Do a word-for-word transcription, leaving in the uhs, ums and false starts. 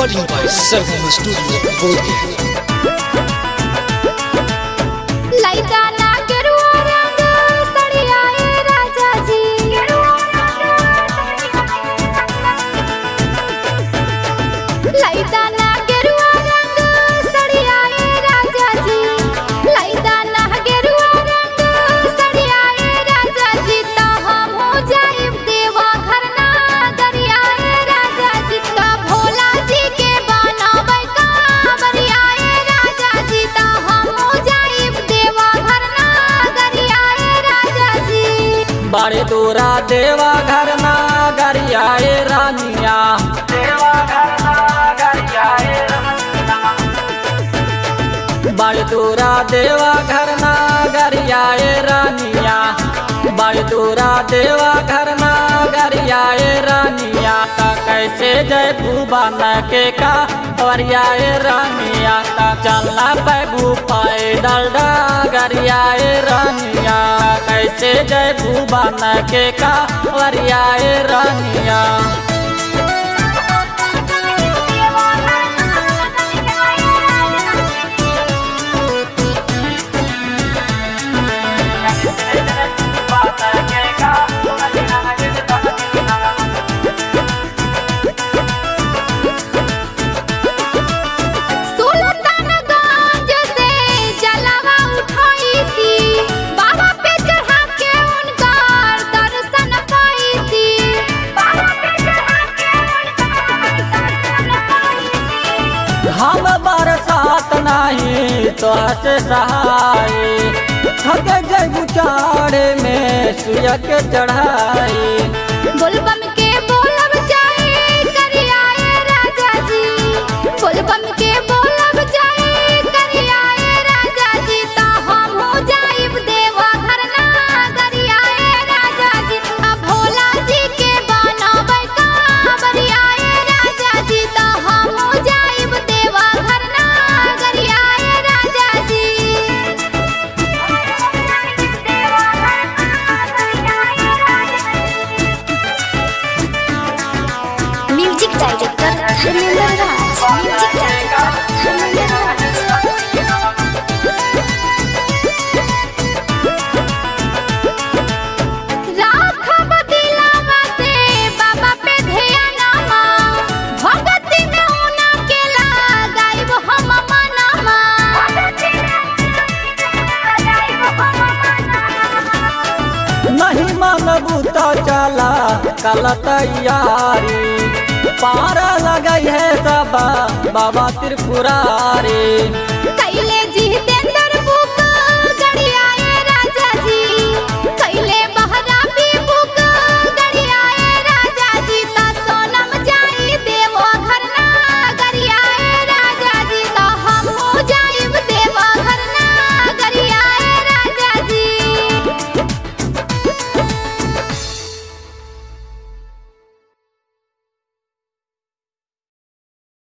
Recording by Sargama Studio, Bodh. बड़े दूरा देवा घर ना गरियाए रानिया, देवा घर ना गरियाए रानिया। बड़े दूरा देवा घर ना गरियाए रानिया, बड़े दूरा देवा घर ना गरियाए रानिया। कैसे जय भूबा न के का वरियाए रानिया, चलना पैबू पाए डलडा गरियाए रानिया। कैसे जय भूबा न के का वरियाए रानिया। हम बरसात नहीं तो से सहाय, थके जय चाड़े में सुया के चढ़ाई। बोलबम के बोलब जाए करियाए राजा जी, बोलबम के बोलब जाए करियाए राजा जी। तो हम हो जाइब देवा घर ना गरियाए राजा जी। अब भोला जी के बनबै कांवरियाए राजा जी। तो हम हो जाइब देवा घर ना गरियाए राजा जी। Music director Dharmendra Raj, music director Dharmendra Raj. राखब दिलवा से बाबा पे ध्यानमा, भगति में उना के लगाइब हम मनमा। नहीं मानबू तो चला कल तैयारी, पार लगई है सब बाबा त्रिपुरारी।